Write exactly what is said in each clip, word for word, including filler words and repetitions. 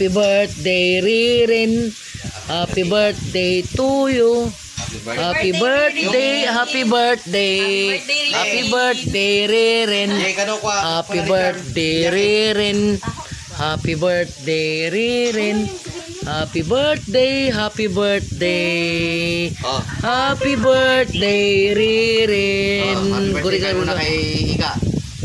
Happy birthday, Ririn. Happy birthday to you. Happy birthday, happy birthday. Happy birthday, Ririn. Happy birthday, Ririn. Happy birthday, Ririn. Happy birthday, happy birthday. Happy birthday, Ririn. Guri ka muna kay Iga.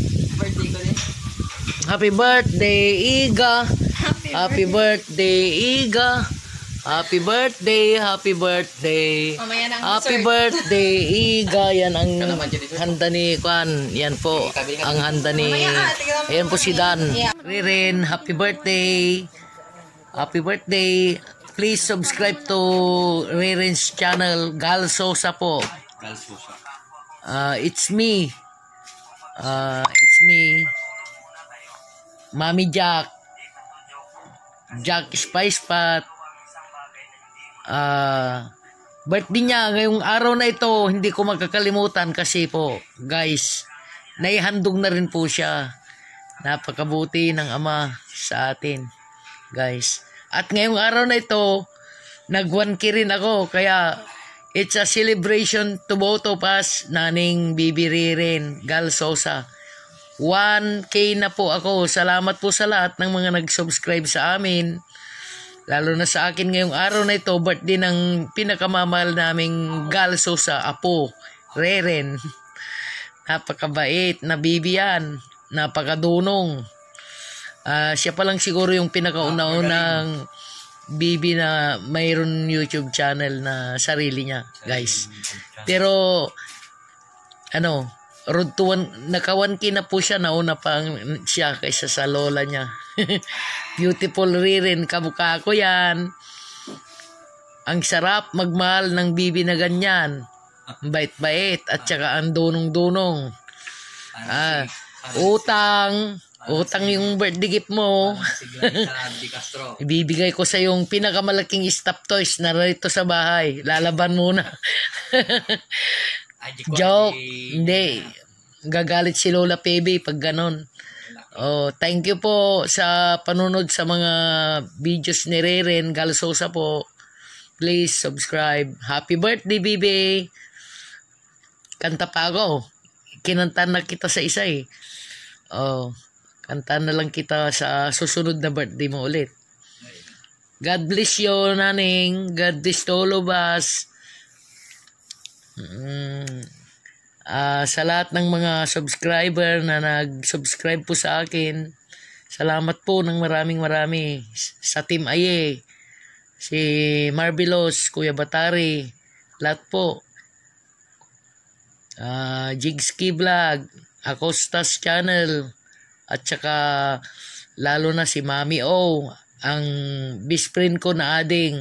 Happy birthday, Iga. Happy birthday, Iga. Happy birthday, happy birthday. Happy birthday, Iga. Yan ang handa ni Kwan. Yan po ang handa ni. Ayan po si Dan. Ririn, happy birthday. Happy birthday. Please subscribe to Ririn's channel. Gal Sosa po. Uh, it's me. Uh, it's me. Mami Jack. Jack Spice Pot. Uh, birthday niya ngayong araw na ito, hindi ko magkakalimutan kasi po guys, naihandog na rin po siya. Napakabuti ng ama sa atin guys, at ngayong araw na ito nag one K rin ako, kaya it's a celebration to both of us. Naning Bibi Ririn, Gal Sosa, one K na po ako. Salamat po sa lahat ng mga nag-subscribe sa amin, lalo na sa akin ngayong araw na ito, birthday ng pinakamamahal naming Gal Sosa, Apo, Ririn. Napakabait na bibi yan, napakadunong. Uh, siya pa lang siguro yung pinakauna-unang bibi na mayroon YouTube channel na sarili niya, guys. Pero, ano, road to one, naka-one K na po siya, nauna pa siya kaysa sa lola niya. Beautiful Ririn, kamukha ko yan. Ang sarap magmahal ng bibi na ganyan. Bait-bait at saka ang dunong-dunong. Ah, utang, utang yung birthday gift mo. Ibibigay ko sa yung pinakamalaking stop toys na rito sa bahay. Lalaban muna. Joke. Hindi. Gagalit si Lola Pebe pag ganon. Oh, thank you po sa panunod sa mga videos ni Ririn, Gal Sosa po. Please subscribe. Happy birthday, Bibi. Kanta pa ako. Kinanta na kita sa isa eh. Oh, kanta na lang kita sa susunod na birthday mo ulit. God bless you, naning. God bless to all of us. Mm. Uh, sa lahat ng mga subscriber na nag-subscribe po sa akin, salamat po ng maraming marami. Sa Team Aye, si Marvelous, Kuya Batari, lahat po. Uh, Jigski Vlog, Acostas Channel, at saka lalo na si Mami O, ang best friend ko na ading,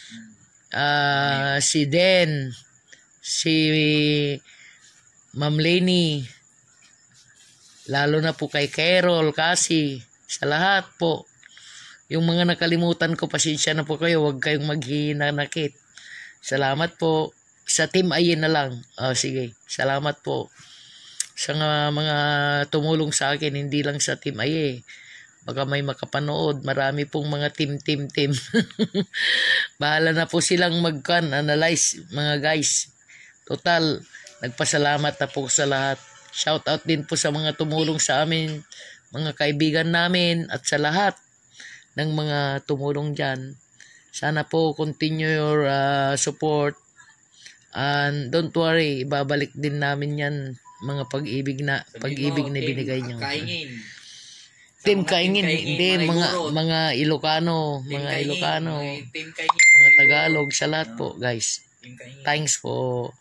uh, si Den, si Ma'am Lenny, lalo na po kay Carol, kasi sa lahat po. Yung mga nakalimutan ko, pasensya na po kayo, huwag kayong maghinanakit. Salamat po. Sa Team Aye na lang. Oh, sige, salamat po sa mga, mga tumulong sa akin, hindi lang sa Team Aye. Baka may makapanood, marami pong mga team, team, team. Bahala na po silang mag-analyze, mga guys. Total, nagpasalamat na po sa lahat. Shout out din po sa mga tumulong sa amin, mga kaibigan namin, at sa lahat ng mga tumulong dyan. Sana po continue your uh, support. And don't worry, ibabalik din namin yan, mga pag-ibig na pag-ibig na binigay nyo. Team Kaingin, hindi, mga mga Ilocano, mga Ilocano, mga Tagalog, sa lahat po, guys. Thanks po.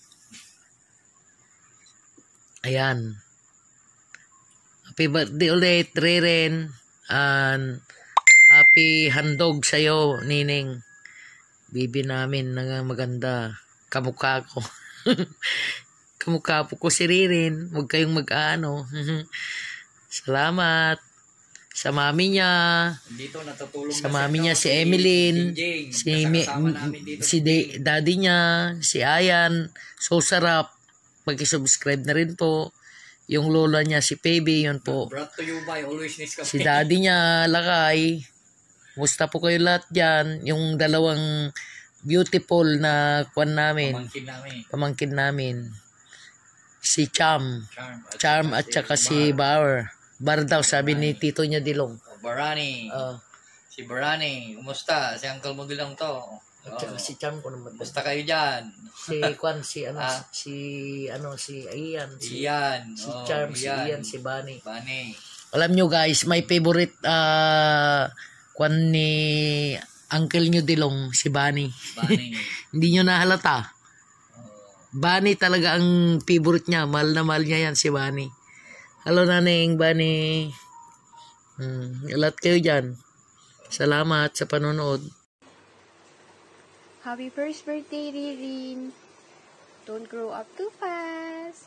Ayan. Happy birthday ulit, Ririn. And happy handog sa'yo, Nining. Bibi namin na maganda. Kamukha ko. Kamukha po ko si Ririn. Huwag kayong mag-ano. Salamat. Sa mami niya. Dito natutulong sa mami niya si Emeline. Si, mi, si de, daddy niya. Si Ayan. So sarap. Mag-subscribe na rin po. Yung lola niya si Pebe, yun po. Brought to you by Always Nescafe. Si daddy niya, Lakay. Musta po kayo lahat dyan? Yung dalawang beautiful na kwan namin, Pamangkin namin. pamangkin namin. Si Cham. Charm. Charm at saka si Bar. Bar daw, sabi ni Tito niya Dilong. Barani. Uh, Si Barani. Kumusta? Si Uncle mo Dilong to. at saka si Cham ko naman. Kumusta kayo dyan? Si Kwan, si ano, Ah. si ano, si Ian. Si, Iyan. si Oh, Charm, si Ian, si Bani. Bani. Alam nyo guys, may favorite ah kwan ni Uncle nyo Dilong, si Bani. Bani. Hindi nyo nahalata. Oh. Bani talaga ang favorite niya. Mahal na mahal niya yan si Bani. Hello naneng, Bani. Hmm, lahat kayo dyan. Salamat sa panonood. Happy first birthday, Ririn. Don't grow up too fast.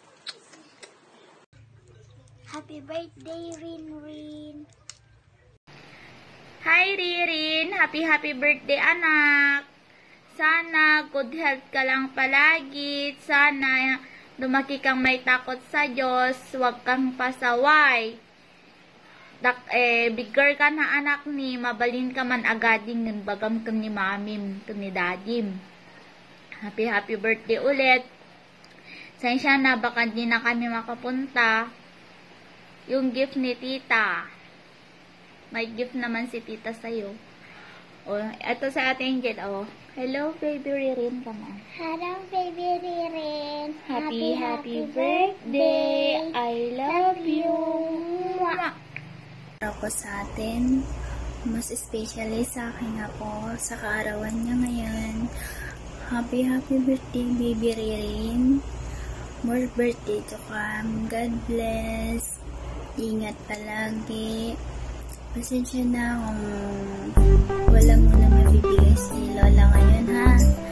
Happy birthday, Rin Rin. Hi, Ririn! Happy, happy birthday, anak! Sana good health ka lang palagi. Sana lumaki kang may takot sa Diyos. Huwag kang pasaway. Dak, eh, bigger ka na anak ni, mabalin ka man agading ng bagam ka ni mamim, ka ni dadim. Happy, happy birthday ulit. Sensya na, baka di na kami makapunta. Yung gift ni tita. May gift naman si tita sa'yo. O, ito sa ating Angel, oh. Hello, baby Ririn, come on. Hello, baby Ririn. Happy, happy birthday. I love you. Mwah. Ako sa atin, mas especially sa akin ako, sa kaarawan niya ngayon. Happy, happy birthday, baby Ririn. More birthday to come. God bless. Ingat palagi. Pasensya na kung wala mo na mabibigay si Lola ngayon, ha?